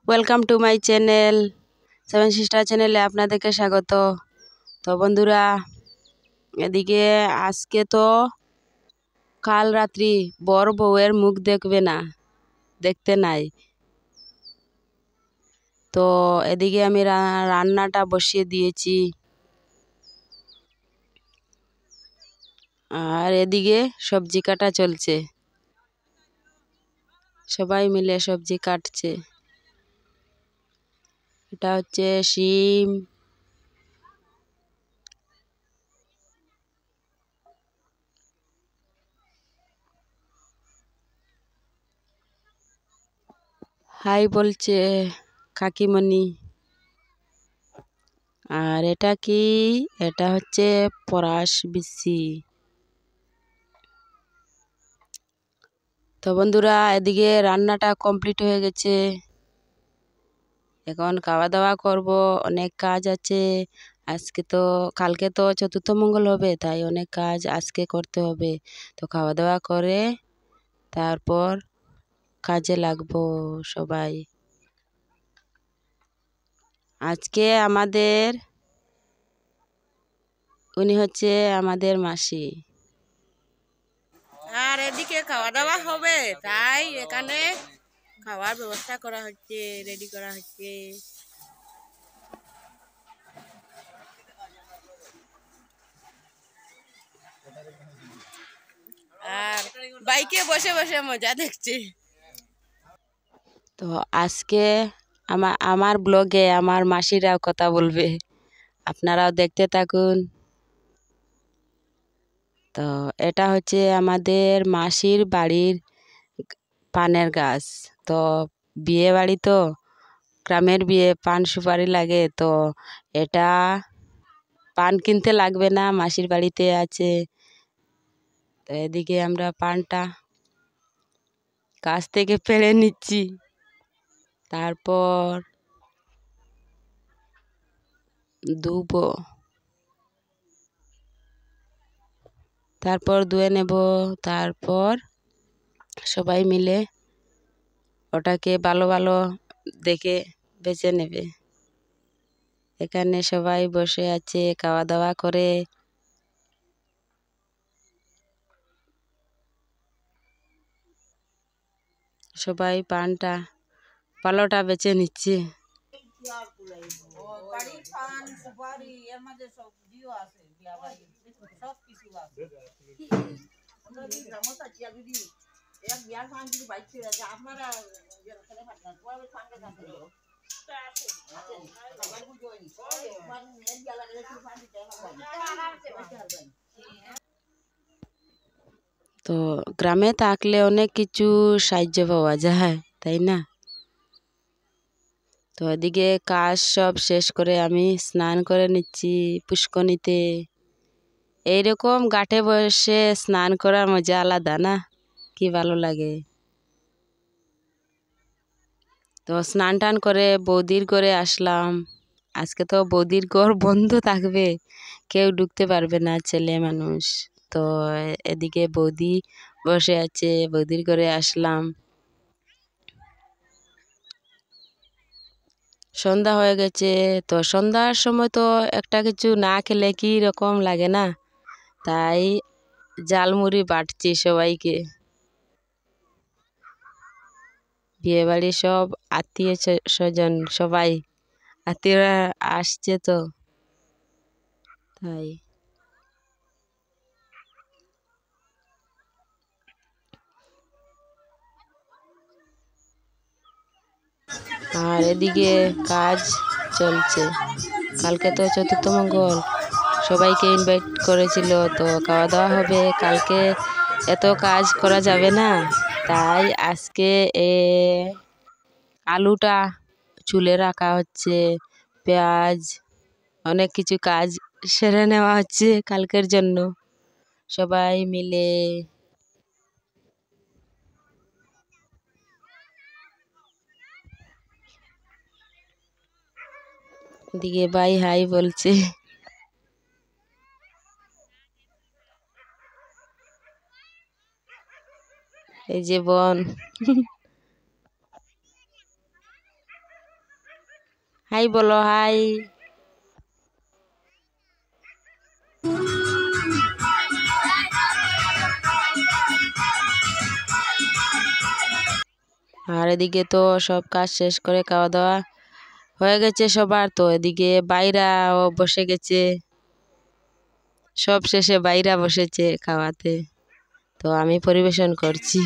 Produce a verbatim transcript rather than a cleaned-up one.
Welcome to my channel seven sister চ্যানেলে আপনাদেরকে স্বাগত। তো বন্ধুরা, এদিকে আজকে তো কাল রাত্রি বর বউয়ের মুখ দেখবে না, দেখতে নাই। তো এদিকে আমি রান্নাটা বসিয়ে দিয়েছি, আর এদিকে সবজি কাটা চলছে, সবাই মিলে সবজি কাটছে। এটা হচ্ছে শিম, হাই বলছে কাকিমণি। আর এটা কি? এটা হচ্ছে পরাশ বিচি। তো বন্ধুরা, এদিকে রান্নাটা কমপ্লিট হয়ে গেছে, এখন খাওয়া দাওয়া করব। অনেক কাজ আছে আজকে, তো কালকে তো চতুর্থ মঙ্গল হবে, তাই অনেক কাজ আজকে করতে হবে। তো খাওয়া দাওয়া করে তারপর কাজে লাগবো সবাই। আজকে আমাদের উনি হচ্ছে আমাদের মাসি। আর এদিকে খাওয়া দাওয়া হবে, তাই এখানে খাওয়ার ব্যবস্থা করা হচ্ছে, রেডি করা হচ্ছে। আর বাইকে বসে বসে মজা দেখছে। তো আজকে আমার আমার ব্লগে আমার মাসিরাও কথা বলবে, আপনারাও দেখতে থাকুন। তো এটা হচ্ছে আমাদের মাসির বাড়ির পানের গাছ। তো বিয়ে বাড়ি তো, গ্রামের বিয়ে, পান সুপারি লাগে। তো এটা পান কিনতে লাগবে না, মাসির বাড়িতে আছে। তো এদিকে আমরা পানটা গাছ থেকে পেড়ে নিচ্ছি, তারপর ধুবো, তারপর ধুয়ে নেব। তারপর সবাই মিলে ওটাকে ভালো ভালো দেখে বেছে নেবে। এখানে সবাই বসে আছে, খাওয়া দাওয়া করে। সবাই পানটা ভালোটা বেছে নিচ্ছে। তো গ্রামে থাকলে অনেক কিছু সাহায্য পাওয়া যায়, তাই না? তো এদিকে কাজ সব শেষ করে আমি স্নান করে নিচ্ছি পুষ্করিণীতে। এইরকম ঘাটে বসে স্নান করার মজা আলাদা না, কি ভালো লাগে। তো স্নান টান করে বৌদির ঘরে আসলাম। আজকে তো বৌদির ঘর বন্ধ থাকবে, কেউ ঢুকতে পারবে না, ছেলে মানুষ। তো এদিকে বৌদি বসে আছে, বৌদির ঘরে আসলাম। সন্ধ্যা হয়ে গেছে। তো সন্ধ্যার সময় তো একটা কিছু না খেলে কি রকম লাগে না, তাই ঝালমুড়ি বাটছি সবাইকে। বিয়ে বাড়ি সব আত্মীয় স্বজন, সবাই আত্মীয়রা আসছে, তো তাই। আর এদিকে কাজ চলছে, কালকে তো চতুর্থ মঙ্গল, সবাইকে ইনভাইট করেছিল, তো খাওয়া দাওয়া হবে। কালকে এত কাজ করা যাবে না, তাই আজকে এ আলুটা চুলে রাখা হচ্ছে, পেঁয়াজ, অনেক কিছু কাজ সেরে নেওয়া হচ্ছে কালকের জন্য সবাই মিলে। দিকে ভাই হাই বলছে। এই যে বোন। হাই বলো, হাই। আর এদিকে তো সব কাজ শেষ করে খাওয়া দাওয়া হয়ে গেছে সবার, তো এদিকে বাইরাও বসে গেছে, সব শেষে বাইরা বসেছে খাওয়াতে, তো আমি পরিবেশন করছি।